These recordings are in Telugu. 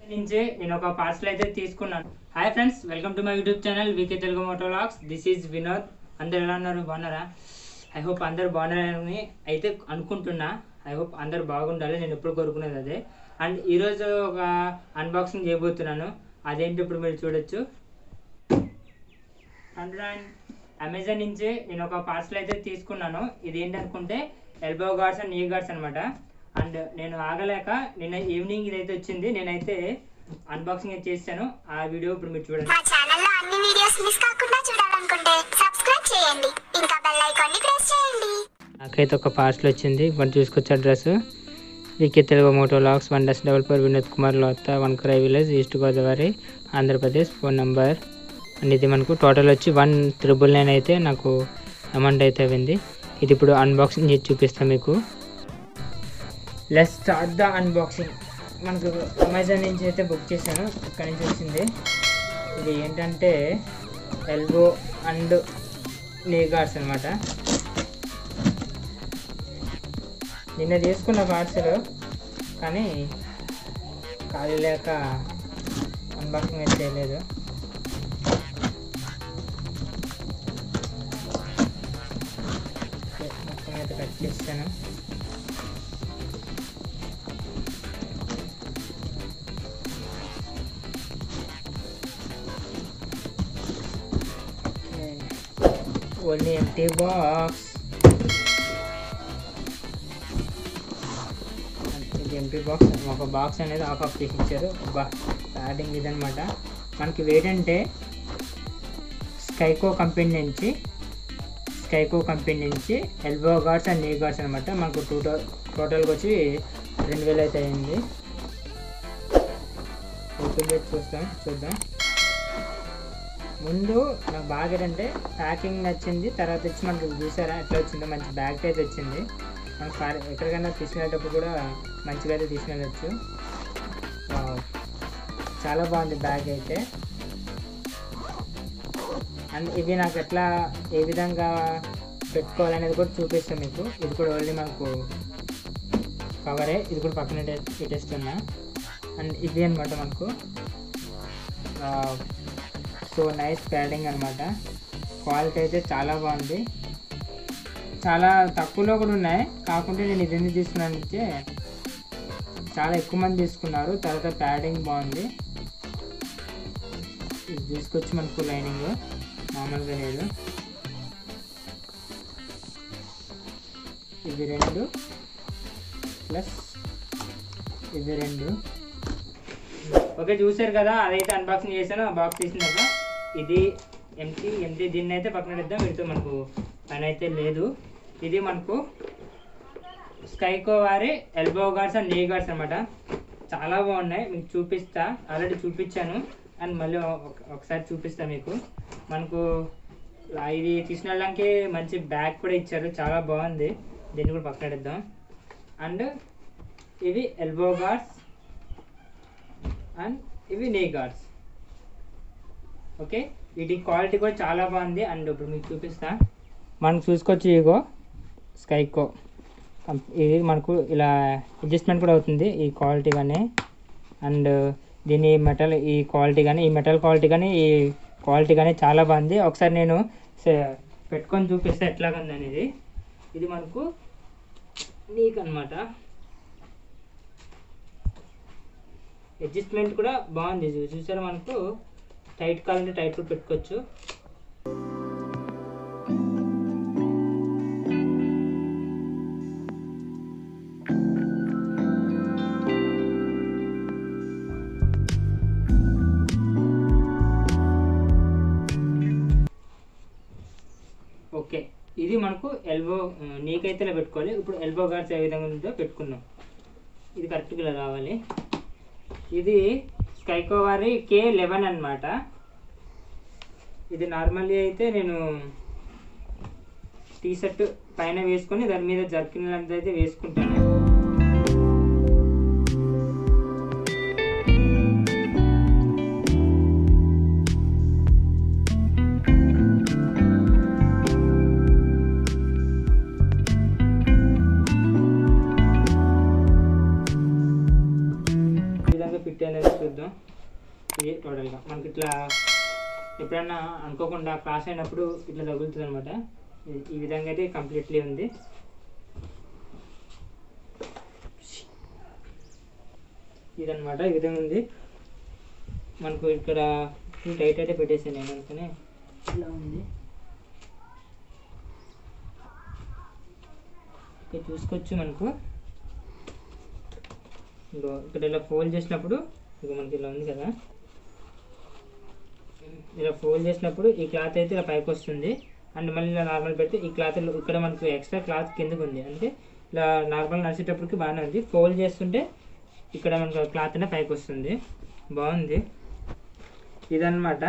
నుంచి నేను ఒక పార్సల్ అయితే తీసుకున్నాను. Hi friends, welcome to my YouTube channel VK Telugu moto vlogs. This is Vinod. అందరు ఎలా ఉన్నారు? బాగున్నారా? ఐ హోప్ అందరు బాగున్నారని అయితే అనుకుంటున్నా. ఐ హోప్ అందరు బాగుండాలి, నేను ఎప్పుడు కోరుకునేది అదే. అండ్ ఈరోజు ఒక అన్బాక్సింగ్ చేయబోతున్నాను. అదేంటి ఇప్పుడు మీరు చూడొచ్చు. అండ్ అమెజాన్ నుంచి నేను ఒక పార్సల్ అయితే తీసుకున్నాను. ఇది ఏంటనుకుంటే elbow guards and knee guards అనమాట. అండ్ నేను ఆగలేక నిన్న ఈవినింగ్ ఇదైతే వచ్చింది, నేనైతే అన్బాక్సింగ్ అయితే చేశాను. ఆ వీడియో ఇప్పుడు మీరు చూడండి. మా ఛానల్లో అన్ని వీడియోస్ మిస్ కాకుండా చూడాలనుకుంటే సబ్స్క్రైబ్ చేయండి, ఇంకా బెల్ ఐకాన్ ని ప్రెస్ చేయండి. నాకైతే ఒక పార్సల్ వచ్చింది. మనం చూసుకొచ్చే address VK Telugu moto vlogs 1-4 Vinod Kumar లోత వన్కరాయ్ village, East Godavari, Andhra Pradesh. Phone number and ఇది మనకు టోటల్ వచ్చి 1,999 అయితే నాకు అమౌంట్ అయితే అయింది. ఇది ఇప్పుడు అన్బాక్సింగ్ చేసి చూపిస్తాను మీకు. Let's start the unboxing. మనకు అమెజాన్ నుంచి అయితే బుక్ చేశాను, ఇక్కడి నుంచి వచ్చింది. ఇది ఏంటంటే ఎల్బో అండ్ నీ గార్డ్స్ అనమాట. నిన్న తీసుకున్న పార్సల్ కానీ ఖాళీ లేక అన్బాక్సింగ్ అయితే చేయలేదు. మొత్తం అయితే కట్ చేశాను. Only empty box. ఇది ఎంటీ బాక్స్. ఒక బాక్స్ అనేది ఆఫ్ చేసి ఇచ్చారు. ప్యాడింగ్ ఇదనమాట. మనకి వెయిట్ అంటే స్కోయco కంపెనీ నుంచి elbow guards and knee guards అనమాట. మనకు టోటల్గా వచ్చి 2,000 అయితే అయింది. ఓపెన్ చేసి చూద్దాం. ముందు నాకు బాగా ఏంటంటే ప్యాకింగ్ నచ్చింది. తర్వాత వచ్చి మనకు చూసారా ఎట్లా వచ్చిందో, మంచి బ్యాగ్ అయితే వచ్చింది. మనకు ఎక్కడికైనా తీసుకెళ్ళేటప్పుడు కూడా మంచిగా అయితే తీసుకెళ్ళచ్చు. చాలా బాగుంది బ్యాగ్ అయితే. అండ్ ఇది నాకు ఎట్లా ఏ విధంగా పెట్టుకోవాలనేది కూడా చూపిస్తాను మీకు. ఇది కూడా ఓన్లీ మనకు కవరే, ఇది కూడా పక్కన పెట్టేస్తున్నా. అండ్ ఇది అనమాట మనకు సో నైస్ ప్యాడింగ్ అనమాట. క్వాలిటీ అయితే చాలా బాగుంది. చాలా తక్కువలో కూడా ఉన్నాయి. కాకుంటే నేను ఇది ఎందుకు తీసుకున్నానంటే చాలా ఎక్కువ మంది తీసుకున్నారు. తర్వాత ప్యాడింగ్ బాగుంది. ఇది తీసుకొచ్చి మనకు లైనింగ్ మామూలుగా లేదు. ఇవి 2 ప్లస్ ఇవి 2. ఓకే, చూసారు కదా, అదైతే అన్బాక్సింగ్ చేశాను. ఆ బాక్స్ తీసినాక ఇది ఎంటీ దీన్ని అయితే పక్కన పెడదాం. వీటితో మనకు పని అయితే లేదు. ఇది మనకు స్కోయco వారి elbow guards and knee guards అనమాట. చాలా బాగున్నాయి, మీకు చూపిస్తా. ఆల్రెడీ చూపించాను అండ్ మళ్ళీ ఒకసారి చూపిస్తా మీకు. మనకు ఇది తీసుకెళ్ళడానికి మంచి బ్యాగ్ కూడా ఇచ్చారు, చాలా బాగుంది. దీన్ని కూడా పక్కన పెడదాం. అండ్ ఇవి ఎల్బో గార్డ్స్ అండ్ ఇవి నీ గార్డ్స్. ఓకే, వీటి క్వాలిటీ కూడా చాలా బాగుంది. అండ్ ఇప్పుడు మీకు చూపిస్తా. మనం చూసుకోవచ్చు, ఇగో స్కోయco ఇది మనకు ఇలా అడ్జస్ట్మెంట్ కూడా అవుతుంది ఈ క్వాలిటీ కానీ. అండ్ దీని మెటల్ ఈ క్వాలిటీ కానీ, ఈ మెటల్ క్వాలిటీ కానీ, ఈ క్వాలిటీ కానీ చాలా బాగుంది. ఒకసారి నేను పెట్టుకొని చూపిస్తే ఎట్లాగుంది అనేది. ఇది మనకు నీక్ అనమాట. అడ్జస్ట్మెంట్ కూడా బాగుంది. చూసారా, మనకు టైట్ కావాలంటే టైట్ కూడా పెట్టుకోవచ్చు. ఓకే, ఇది మనకు ఎల్బో నీకైతే ఇలా పెట్టుకోవాలి. ఇప్పుడు ఎల్బో గార్డ్స్ ఏ విధంగా ఉందో పెట్టుకున్నాం. ఇది కరెక్ట్గా ఇలా రావాలి. ఇది స్కోయco వారి K11 అనమాట. ఇది నార్మల్లీ అయితే నేను టీషర్ట్ పైన వేసుకొని దాని మీద జర్కిన్ లాంటిది అయితే వేసుకుంటాను. వరకు ఫిట్ అయిందని చూద్దాం. ఇది టోటల్గా మనకి ఇట్లా ఎప్పుడన్నా అనుకోకుండా క్రాస్ అయినప్పుడు ఇట్లా తగులుతుంది అనమాట. ఈ విధంగా అయితే కంప్లీట్లీ ఉంది. ఇదనమాట ఈ విధంగా ఉంది. మనకు ఇక్కడ ఫుల్ టైట్ అయితే పెట్టేసాను నేను అనుకుని ఇలా ఉంది. ఇక్కడ చూసుకోవచ్చు మనకు ఇక్కడ ఇలా ఫోల్డ్ చేసినప్పుడు ఇక మనకి ఇలా ఉంది కదా, ఇలా ఫోల్డ్ చేసినప్పుడు ఈ క్లాత్ అయితే ఇలా పైకి వస్తుంది. అండ్ మళ్ళీ ఇలా నార్మల్ పెడితే ఈ క్లాత్ ఇక్కడ మనకు ఎక్స్ట్రా క్లాత్ కిందకు ఉంది. అంటే ఇలా నార్మల్ నడిచేటప్పటికి బాగానే ఉంది. ఫోల్డ్ చేస్తుంటే ఇక్కడ మనకు క్లాత్ అనే పైకి వస్తుంది. బాగుంది. ఇదన్నమాట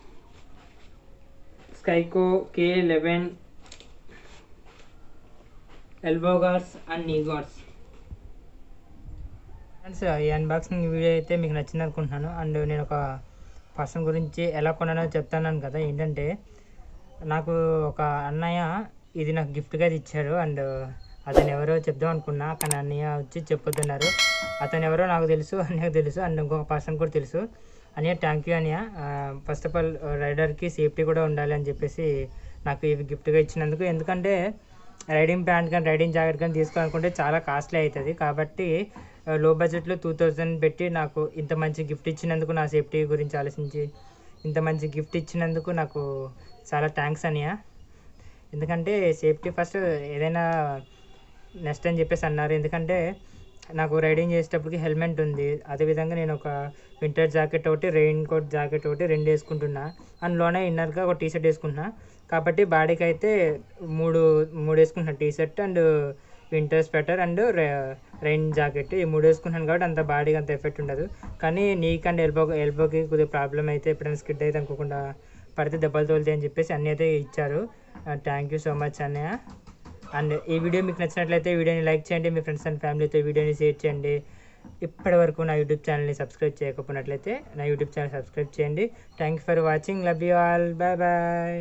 Scoyco K11 elbow guards and knee guards. Friends, ఈ అన్బాక్సింగ్ వీడియో అయితే మీకు నచ్చింది అనుకుంటున్నాను. అండ్ నేను ఒక పర్సన్ గురించి ఎలా కొన్నానో చెప్తాను కదా. ఏంటంటే నాకు ఒక అన్నయ్య ఇది నాకు గిఫ్ట్గా ఇచ్చారు. అండ్ అతను ఎవరో చెప్దాం అనుకున్నా, కానీ అన్నయ్య వచ్చి చెప్పొద్దున్నారు. అతను ఎవరో నాకు తెలుసు, అన్నయ్యకు తెలుసు, అండ్ ఇంకొక పర్సన్ కూడా తెలుసు. అన్నయ్య థ్యాంక్ యూ అన్నయ్య. ఫస్ట్ ఆఫ్ ఆల్ రైడర్కి సేఫ్టీ కూడా ఉండాలి అని చెప్పేసి నాకు ఇవి గిఫ్ట్గా ఇచ్చినందుకు. ఎందుకంటే రైడింగ్ ప్యాంట్ కానీ రైడింగ్ జాకెట్ కానీ తీసుకోవాలనుకుంటే చాలా కాస్ట్లీ అవుతుంది. కాబట్టి లో బడ్జెట్లో 2000 పెట్టి నాకు ఇంత మంచి గిఫ్ట్ ఇచ్చినందుకు, నా సేఫ్టీ గురించి ఆలోచించి ఇంత మంచి గిఫ్ట్ ఇచ్చినందుకు నాకు చాలా థ్యాంక్స్ అన్నయ్య. ఎందుకంటే సేఫ్టీ ఫస్ట్, ఏదైనా నెక్స్ట్ అని చెప్పేసి అన్నారు. ఎందుకంటే నాకు రైడింగ్ చేసేటప్పటికి హెల్మెట్ ఉంది. అదేవిధంగా నేను ఒక వింటర్ జాకెట్ ఒకటి, రెయిన్ కోట్ జాకెట్ ఒకటి 2 వేసుకుంటున్నా. అందులోనే ఇన్నర్గా ఒక టీ షర్ట్ వేసుకుంటున్నా. కాబట్టి బాడీకి అయితే మూడు వేసుకుంటున్నాను. T shirt and winter sweater and rain jacket, ఈ 3 వేసుకుంటున్నాను. కాబట్టి అంత బాడీకి అంత ఎఫెక్ట్ ఉండదు. కానీ నీక్ అండ్ ఎల్బోకి కొద్దిగా ప్రాబ్లం అయితే, ఎప్పుడైనా స్కిడ్ అయితే అనుకోకుండా పడితే దెబ్బలు తోలుతాయి అని చెప్పేసి అన్నీ అయితే ఇచ్చారు. థ్యాంక్ యూ సో మచ్ అన్నయ్య. అండ్ ఈ వీడియో మీకు నచ్చినట్లయితే వీడియోని లైక్ చేయండి, మీ ఫ్రెండ్స్ అండ్ ఫ్యామిలీతో వీడియోని షేర్ చేయండి. ఇప్పటి వరకు నా యూట్యూబ్ ఛానల్ని సబ్స్క్రైబ్ చేయకపోయినట్లయితే నా యూట్యూబ్ ఛానల్ సబ్స్క్రైబ్ చేయండి. Thank you for watching. Love you all. Bye bye.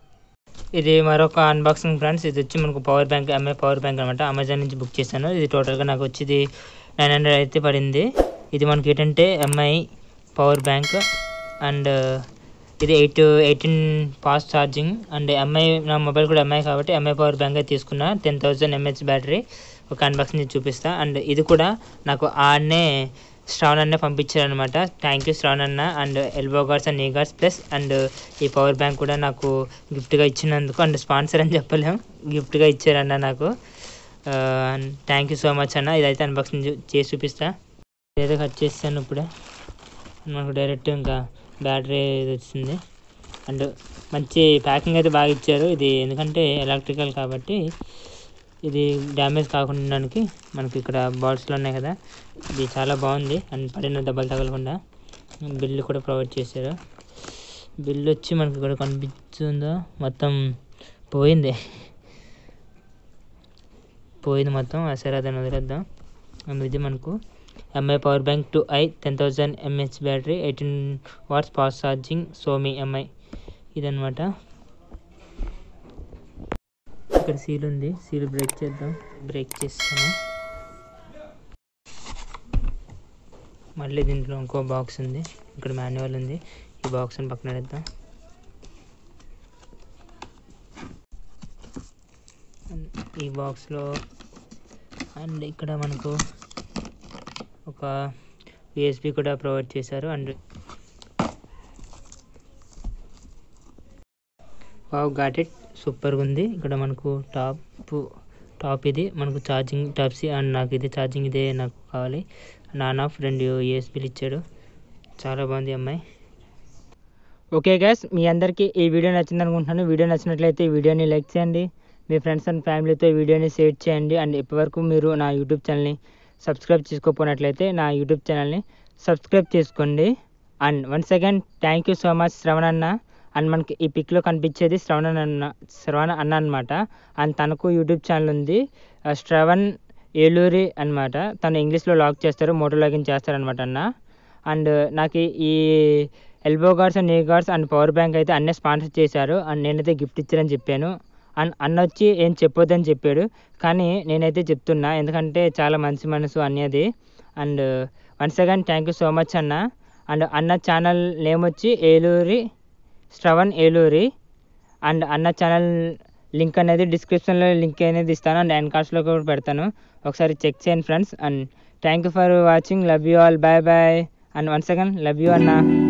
ఇది మరొక అన్బాక్సింగ్ ఫ్రెండ్స్. ఇది వచ్చి మనకు power bank, MI power bank అనమాట. అమెజాన్ నుంచి బుక్ చేశాను. ఇది టోటల్గా నాకు వచ్చి 900 అయితే పడింది. ఇది మనకి ఏంటంటే MI పవర్ బ్యాంక్. అండ్ ఇది 18 ఫాస్ట్ ఛార్జింగ్. అండ్ MI, నా మొబైల్ కూడా MI కాబట్టి MI పవర్ బ్యాంక్ అయితే తీసుకున్నా. 10,000 mAh బ్యాటరీ. ఒక అన్బాక్సింగ్ చూపిస్తా. అండ్ ఇది కూడా నాకు ఆడనే శ్రావణ్ అన్న పంపించారనమాట. థ్యాంక్ యూ శ్రావణ్ అన్న. And elbow guards and knee guards plus and ఈ పవర్ బ్యాంక్ కూడా నాకు గిఫ్ట్గా ఇచ్చినందుకు, అండ్ స్పాన్సర్ అని చెప్పలేం, గిఫ్ట్గా ఇచ్చారన్న నాకు. థ్యాంక్ యూ సో మచ్ అన్న. ఇదైతే అన్బాక్సింగ్ చేసి చూపిస్తా. ఏదో కట్ చేస్తాను ఇప్పుడే. మనకు డైరెక్ట్ ఇంకా బ్యాటరీ వచ్చింది. అండ్ మంచి ప్యాకింగ్ అయితే బాగా ఇచ్చారు. ఇది ఎందుకంటే ఎలక్ట్రికల్ కాబట్టి ఇది డ్యామేజ్ కాకుండా ఉండడానికి మనకి ఇక్కడ బాల్స్లో ఉన్నాయి కదా, ఇది చాలా బాగుంది. అండ్ పడిన దెబ్బలు తగలకుండా బిల్లు కూడా ప్రొవైడ్ చేశారు. బిల్లు వచ్చి మనకి ఇక్కడ కనిపిస్తుందో, మొత్తం పోయింది మొత్తం. సరే అదని వదిలేద్దాం. ఇది మనకు MI power bank 2i 10,000 mAh battery, 18 watts fast charging, సోమీ MI. ఇదనమాట. ఇక్కడ సీల్ ఉంది, సీల్ బ్రేక్ చేద్దాం. బ్రేక్ చేస్తాను. మళ్ళీ దీంట్లో ఇంకో బాక్స్ ఉంది. ఇక్కడ మాన్యువల్ ఉంది. ఈ బాక్స్ని పక్కన పెడదాం. ఈ బాక్స్లో అండ్ ఇక్కడ మనకు ఒక USB కూడా ప్రొవైడ్ చేశారు. అండ్ వావ్, గాట్ ఇట్, సూపర్గా ఉంది. ఇక్కడ మనకు టాప్ ఇది మనకు ఛార్జింగ్ టైప్ సి. అండ్ నాకు ఇది ఛార్జింగ్ ఇదే నాకు కావాలి. నాన్ ఆఫ్ 2 USBలు ఇచ్చాడు. చాలా బాగుంది అమ్మాయి. ఓకే గైస్, మీ అందరికీ ఈ వీడియో నచ్చింది అనుకుంటున్నాను. వీడియో నచ్చినట్లయితే ఈ వీడియోని లైక్ చేయండి, మీ ఫ్రెండ్స్ అండ్ ఫ్యామిలీతో వీడియోని షేర్ చేయండి. అండ్ ఇప్పటివరకు మీరు నా యూట్యూబ్ ఛానల్ని సబ్స్క్రైబ్ చేసుకోకపోయినట్లయితే నా యూట్యూబ్ ఛానల్ని సబ్స్క్రైబ్ చేసుకోండి. And once again thank you so much Shravan అన్న. అండ్ మనకి ఈ పిక్లో కనిపించేది శ్రవణ్ అన్న అనమాట. అండ్ తనకు యూట్యూబ్ ఛానల్ ఉంది, శ్రవణ్ eluri అనమాట. తను ఇంగ్లీష్లో లాగ్ చేస్తారు, మోటో లాగిన్ చేస్తారనమాట అన్న. అండ్ నాకు ఈ elbow guards and knee guards and power bank అయితే అన్నీ స్పాన్సర్ చేశారు. అండ్ నేనైతే గిఫ్ట్ ఇచ్చారని చెప్పాను. అండ్ అన్న వచ్చి ఏం చెప్పొద్దని చెప్పాడు, కానీ నేనైతే చెప్తున్నా ఎందుకంటే చాలా మంచి మనసు అన్నది. And once again thank you so much అన్న. అండ్ అన్న ఛానల్ నేమ్ వచ్చి ఏలూరి శ్రవణ్ ఏలూరి. అండ్ అన్న ఛానల్ లింక్ అనేది డిస్క్రిప్షన్లో లింక్ అనేది ఇస్తాను అండ్ ఎండ్ కార్డ్స్లో కూడా పెడతాను, ఒకసారి చెక్ చేయండి friends. And thank you for watching, love you all, bye bye. And once again love you అన్న.